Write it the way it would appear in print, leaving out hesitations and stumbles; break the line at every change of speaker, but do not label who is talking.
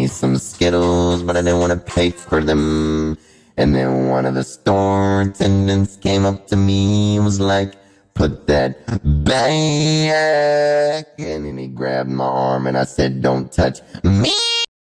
me some Skittles, but I didn't want to pay for them. And then one of the store attendants came up to me and was like, put that back. And then he grabbed my arm and I said, don't touch me.